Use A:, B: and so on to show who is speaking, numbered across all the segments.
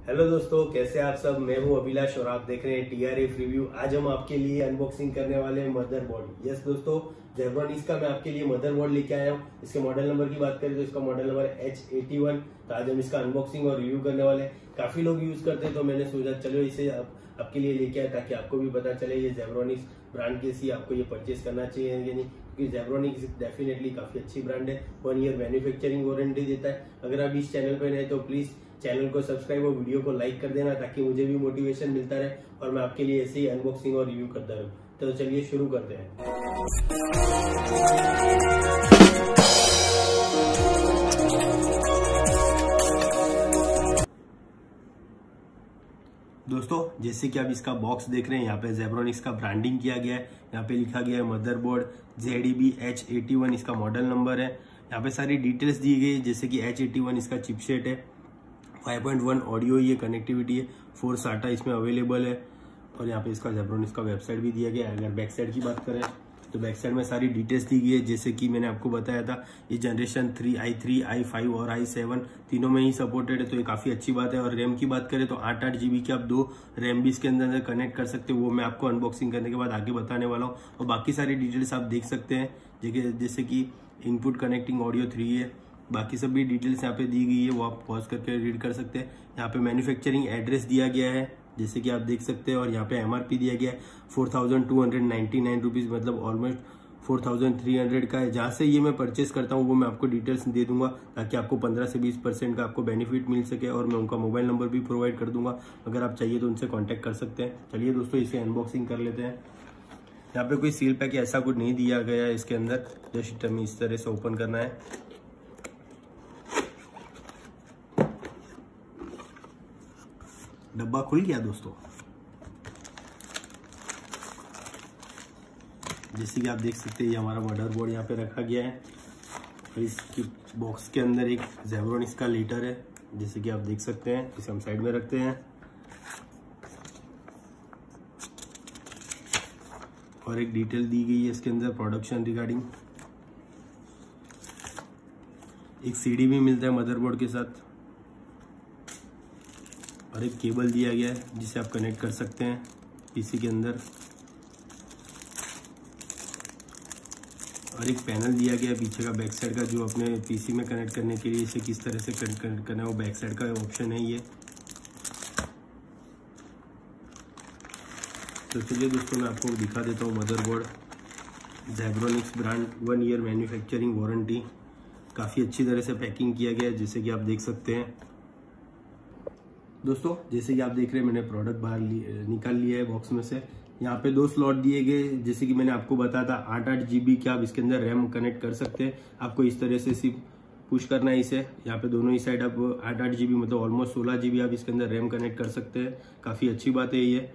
A: Hello दोस्तों, कैसे आप सब। मैं हूं अभिलाष और आप देख रहे हैं TRF रिव्यू। आज हम आपके लिए अनबॉक्सिंग करने वाले हैं मदरबोर्ड। यस दोस्तों, जेब्रॉनिक्स का मैं आपके लिए मदरबोर्ड लेके आया हूं। इसके मॉडल नंबर की बात करें तो इसका मॉडल नंबर H81। तो आज हम इसका अनबॉक्सिंग और रिव्यू करने वाले हैं। काफी लोग यूज करते हैं तो मैंने सोचा चलो इसे आपके लिए लेके आया ताकि आपको भी पता चले ये जेब्रॉनिक्स ब्रांड कैसी, आपको ये परचेज करना चाहिए या नहीं, क्योंकि जेब्रॉनिक्स डेफिनेटली काफी अच्छी ब्रांड है। 1 ईयर मैन्युफैक्चरिंग वारंटी देता है। अगर आप इस चैनल पर नए तो प्लीज चैनल को सब्सक्राइब और वीडियो को लाइक कर देना ताकि मुझे भी मोटिवेशन मिलता रहे और मैं आपके लिए ऐसे ही अनबॉक्सिंग और रिव्यू करता रहूं। तो चलिए शुरू करते हैं। दोस्तों, जैसे कि आप इसका बॉक्स देख रहे हैं, यहाँ पे जेब्रॉनिक्स का ब्रांडिंग किया गया है। यहाँ पे लिखा गया है मदरबोर्ड ZDB H81 इसका मॉडल नंबर है। यहाँ पे सारी डिटेल्स दी गई है, जैसे कि H81 इसका चिपसेट है, 5.1 ऑडियो ये कनेक्टिविटी है, 4 SATA इसमें अवेलेबल है। और यहाँ पे इसका जेब्रॉनिक्स का वेबसाइट भी दिया गया है। अगर बैक साइड की बात करें तो बैक साइड में सारी डिटेल्स दी गई है, जैसे कि मैंने आपको बताया था ये जनरेशन 3, i3, i5 और i7 तीनों में ही सपोर्टेड है, तो ये काफी अच्छी बात है। और रैम की बात करें तो 8 GB की आप 2 रैम भी इसके अंदर कनेक्ट कर सकते हो, वो मैं आपको अनबॉक्सिंग करने के बाद आगे बताने वाला हूँ। और बाकी सारी डिटेल्स आप देख सकते हैं, जैसे कि इनपुट कनेक्टिंग ऑडियो 3 है, बाकी सब भी डिटेल्स यहाँ पे दी गई है, वो आप पॉज करके रीड कर सकते हैं। यहाँ पे मैन्युफैक्चरिंग एड्रेस दिया गया है, जैसे कि आप देख सकते हैं। और यहाँ पे MRP दिया गया है 4299 रुपीज, मतलब ऑलमोस्ट 4300 का है। जहाँ से ये मैं परचेस करता हूँ वो मैं आपको डिटेल्स दे दूंगा ताकि आपको 15 से 20% का आपको बेनिफिट मिल सके। और मैं उनका मोबाइल नंबर भी प्रोवाइड कर दूंगा, अगर आप चाहिए तो उनसे कॉन्टेक्ट कर सकते हैं। चलिए दोस्तों, इसे अनबॉक्सिंग कर लेते हैं। यहाँ पे कोई सील पैक ऐसा कुछ नहीं दिया गया है इसके अंदर, जस्ट हमें इस तरह से ओपन करना है। डब्बा खुल गया दोस्तों, जैसे कि आप देख सकते हैं ये हमारा मदरबोर्ड यहाँ पे रखा गया है। और इसकी बॉक्स के अंदर एक जेब्रॉनिक्स का लीटर है, जैसे कि आप देख सकते हैं। इसे हम साइड में रखते हैं। और एक डिटेल दी गई है इसके अंदर प्रोडक्शन रिगार्डिंग। एक CD भी मिलता है मदरबोर्ड के साथ, और एक केबल दिया गया है जिसे आप कनेक्ट कर सकते हैं पीसी के अंदर। और एक पैनल दिया गया है पीछे का, बैक साइड का, जो अपने पीसी में कनेक्ट करने के लिए इसे किस तरह से कनेक्ट करना है वो बैक साइड का ऑप्शन है ये। तो चलिए दोस्तों, मैं आपको दिखा देता हूँ motherboard. Zebronics brand, 1 year manufacturing warranty, काफ़ी अच्छी तरह से पैकिंग किया गया है, जैसे कि आप देख सकते हैं। दोस्तों, जैसे कि आप देख रहे हैं, मैंने प्रोडक्ट बाहर निकाल लिया है बॉक्स में से। यहाँ पे 2 स्लॉट दिए गए, जैसे कि मैंने आपको बताया था 8 GB की आप इसके अंदर रैम कनेक्ट कर सकते हैं। आपको इस तरह से सिर्फ पुश करना है इसे। यहाँ पे दोनों ही साइड आप 8 GB मतलब ऑलमोस्ट 16 GB आप इसके अंदर रैम कनेक्ट कर सकते हैं। काफी अच्छी बात है ये।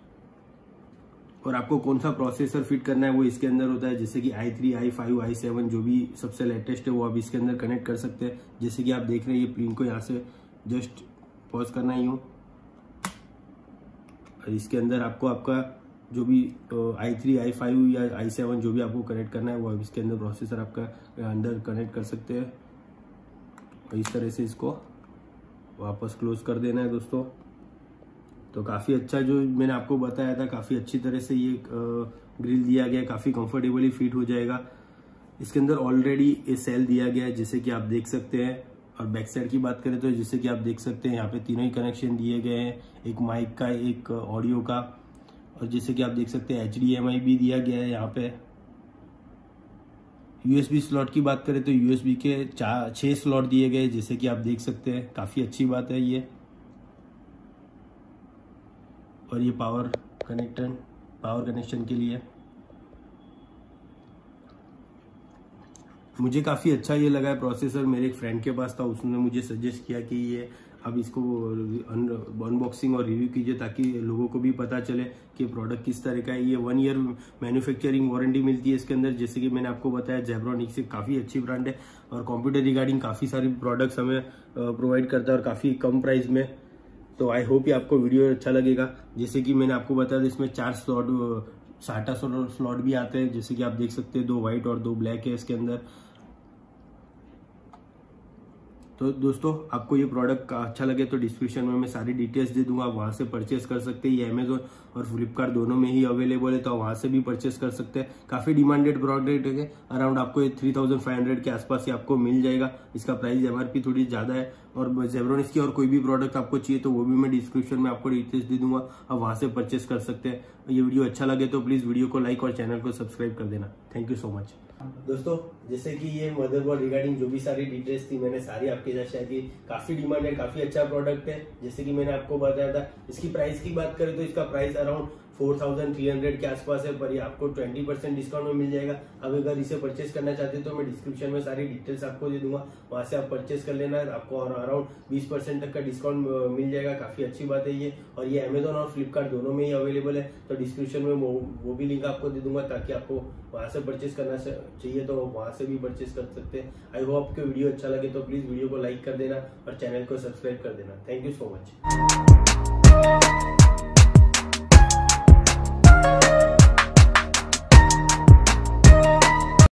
A: और आपको कौन सा प्रोसेसर फिट करना है वो इसके अंदर होता है, जैसे कि i3, i5, i7 जो भी सबसे लेटेस्ट है वो आप इसके अंदर कनेक्ट कर सकते हैं। जैसे कि आप देख रहे हैं, ये पिन को यहाँ से जस्ट पॉज करना ही हूँ। और इसके अंदर आपको आपका जो भी i3, i5 या i7 जो भी आपको कनेक्ट करना है वो इसके अंदर प्रोसेसर आपका अंदर कनेक्ट कर सकते हैं। और इस तरह से इसको वापस क्लोज कर देना है दोस्तों। तो काफ़ी अच्छा, जो मैंने आपको बताया था, काफ़ी अच्छी तरह से ये ग्रिल दिया गया है, काफ़ी कंफर्टेबली फिट हो जाएगा। इसके अंदर ऑलरेडी ये सेल दिया गया है, जैसे कि आप देख सकते हैं। और बैक साइड की बात करें तो जैसे कि आप देख सकते हैं, यहाँ पे तीनों ही कनेक्शन दिए गए हैं, एक माइक का, एक ऑडियो का। और जैसे कि आप देख सकते हैं HDMI भी दिया गया है यहाँ पे। USB स्लॉट की बात करें तो USB के 6 स्लॉट दिए गए, जैसे कि आप देख सकते हैं। काफ़ी अच्छी बात है ये। और ये पावर कनेक्शन के लिए मुझे काफ़ी अच्छा ये लगा है प्रोसेसर। मेरे एक फ्रेंड के पास था, उसने मुझे सजेस्ट किया कि ये अब इसको अनबॉक्सिंग और रिव्यू कीजिए ताकि लोगों को भी पता चले कि प्रोडक्ट किस तरह का है। ये 1 ईयर मैन्युफैक्चरिंग वारंटी मिलती है इसके अंदर, जैसे कि मैंने आपको बताया। जेब्रॉनिक्स से काफ़ी अच्छी ब्रांड है और कंप्यूटर रिगार्डिंग काफ़ी सारी प्रोडक्ट्स हमें प्रोवाइड करता है और काफ़ी कम प्राइस में। तो आई होप ये आपको वीडियो अच्छा लगेगा। जैसे कि मैंने आपको बताया इसमें 4 स्लॉट SATA स्लॉट भी आते हैं, जैसे कि आप देख सकते हैं 2 व्हाइट और 2 ब्लैक है इसके अंदर। तो दोस्तों आपको ये प्रोडक्ट अच्छा लगे तो डिस्क्रिप्शन में मैं सारी डिटेल्स दे दूंगा, वहां से परचेस कर सकते हैं। ये अमेजोन और फ्लिपकार्ट दोनों में ही अवेलेबल है, तो वहां से भी परचेस कर सकते हैं। काफी डिमांडेड प्रोडक्ट है, अराउंड आपको 3500 के आसपास ही आपको मिल जाएगा। इसका प्राइस MRP थोड़ी ज्यादा है। और जेब्रोनिक्स की और कोई भी प्रोडक्ट आपको चाहिए तो वो भी मैं डिस्क्रिप्शन में आपको डिटेल्स दे दूंगा, आप वहां से परचेस कर सकते हैं। ये वीडियो अच्छा लगे तो प्लीज वीडियो को लाइक और चैनल को सब्सक्राइब कर देना। Thank you so much. दोस्तों जैसे कि ये मदरबोर्ड रिगार्डिंग जो भी सारी डिटेल्स थी मैंने सारी आपके साथ शेयर की। काफी डिमांड है, काफी अच्छा प्रोडक्ट है। जैसे कि मैंने आपको बताया था, इसकी प्राइस की बात करें तो इसका प्राइस अराउंड 4300 के आसपास है, पर ये आपको 20% डिस्काउंट में मिल जाएगा। अब अगर इसे परचेस करना चाहते हैं तो मैं डिस्क्रिप्शन में सारी डिटेल्स आपको दे दूंगा, वहां से आप परचेस कर लेना। आपको अराउंड 20% तक का डिस्काउंट मिल जाएगा। काफी अच्छी बात है ये। और ये अमेजोन और फ्लिपकार्ट दोनों में ही अवेलेबल है, तो डिस्क्रिप्शन में वो भी लिंक आपको दे दूंगा, ताकि आपको वहां से परचेस करना चाहिए तो वहां से भी परचेस कर सकते हैं। आई होप आपको वीडियो अच्छा लगे तो प्लीज वीडियो को लाइक कर देना और चैनल को सब्सक्राइब कर देना। Thank you so much.